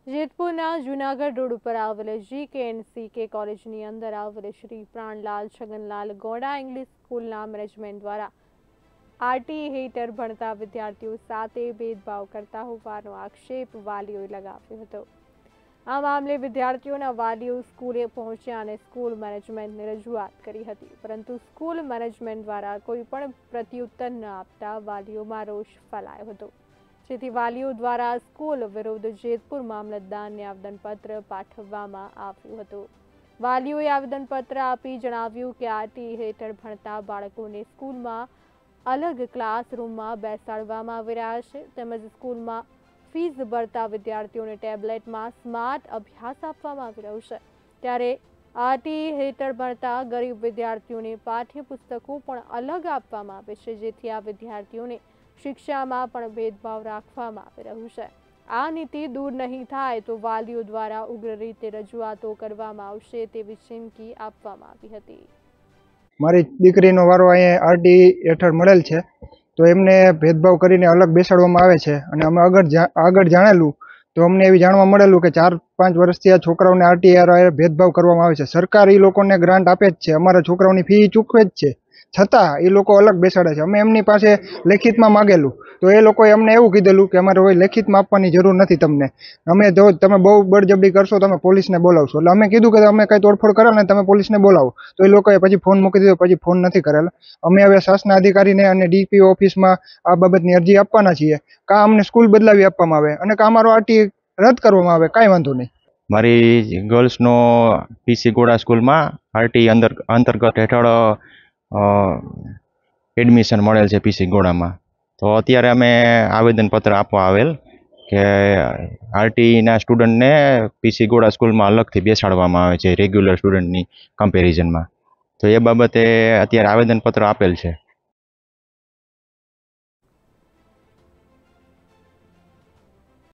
જેતપુરના Junagadh road ઉપર આવેલ GKNCK કોલેજની અંદર આવેલ શ્રી પ્રાણલાલ છગનલાલ ગોડા ઇંગ્લિશ સ્કૂલના મેનેજમેન્ટ દ્વારા આરટીઈ હેઠળ ભણતા વિદ્યાર્થીઓ સાથે ભેદભાવ કરતા હોવાનો આક્ષેપ વાલીઓએ લગાવ્યો હતો। આ મામલે વિદ્યાર્થીઓના વાલીઓ સ્કૂલે પહોંચ્યા અને સ્કૂલ મેનેજમેન્ટને રજૂઆત કરી હતી, પરંતુ સ્કૂલ મેનેજમેન્ટ દ્વારા કોઈ પણ પ્રત્યુત્તર ન આપતા વાલીઓમાં રોષ ફેલાયો હતો, જેથી વાલીઓ દ્વારા સ્કૂલ વિરુદ્ધ જેતપુર મામલતદારને આવેદનપત્ર પાઠવવામાં આવ્યું હતું। વાલીઓએ આવેદનપત્ર આપી જણાવ્યું કે આરટીઈ હેઠળ ભણતા બાળકોને સ્કૂલમાં અલગ ક્લાસરૂમમાં બેસાડવામાં આવી રહ્યા છે, તેમજ સ્કૂલમાં ફીસ ભરતા વિદ્યાર્થીઓને ટેબ્લેટમાં સ્માર્ટ અભ્યાસ આપવામાં આવી રહ્યો છે, ત્યારે આરટીઈ હેઠળ ભણતા ગરીબ વિદ્યાર્થીઓને પાઠ્યપુસ્તકો પણ અલગ આપવામાં આવે છે, જેથી આ વિદ્યાર્થીઓને શિક્ષામાં પણ ભેદભાવ રાખવામાં આવી રહ્યું છે। આ નીતિ દૂર નહીં થાય તો વાલીઓ દ્વારા ઉગ્ર રીતે રજૂઆતો કરવામાં આવશે તેવી ચીમકી આપવામાં આવી હતી। મારી દીકરીનો વારો અહીંયા આરટીઈ હેઠળ મળેલ છે, તો એમને ભેદભાવ કરીને અલગ બેસાડવામાં આવે છે અને અમે આગળ જાણેલું તો અમને એવી જાણવા મળેલું કે 4-5 વર્ષથી આ છોકરાઓને આરટીઈ હારે ભેદભાવ કરવામાં આવે છે। સરકાર એ લોકોને ગ્રાન્ટ આપે જ છે, અમારા છોકરાઓની ફી ચૂકવે જ છે, છતાં એ લોકો અલગ બેસાડે છે। અમે એમની પાસે લેખિતમાં માગેલું તો એ લોકોએ અમને એવું કીધેલું કે અમારે કોઈ લેખિતમાં આપવાની જરૂર નથી તમને, અમે જો તમે બહુ બળજબરી કરશો તમે પોલીસને બોલાવશો। એટલે અમે કીધું કે અમે કંઈ તોડફોડ કરેલ ને તમે પોલીસને બોલાવો, તો એ લોકોએ પછી ફોન મૂકી દીધો, પછી ફોન નથી કરેલા। અમે હવે શાસના અધિકારીને અને ડીપીઓ ઓફિસમાં આ બાબતની અરજી આપવાના છીએ, કાં અમને સ્કૂલ બદલાવી આપવામાં આવે અને કાં અમારો આરટીઈ રદ કરવામાં આવે, કાંઈ વાંધો નહીં। મારી ગર્લ્સનો પીસી ગોડા સ્કૂલમાં આરટીઈ અંતર્ગત હેઠળ એડમિશન મળેલ છે પીસી ગોડામાં, તો અત્યારે અમે આવેદનપત્ર આપવા આવેલ કે આરટીઈના સ્ટુડન્ટને પીસી ગોડા સ્કૂલમાં અલગથી બેસાડવામાં આવે છે રેગ્યુલર સ્ટુડન્ટની કમ્પેરિઝનમાં, તો એ બાબતે અત્યારે આવેદનપત્ર આપેલ છે।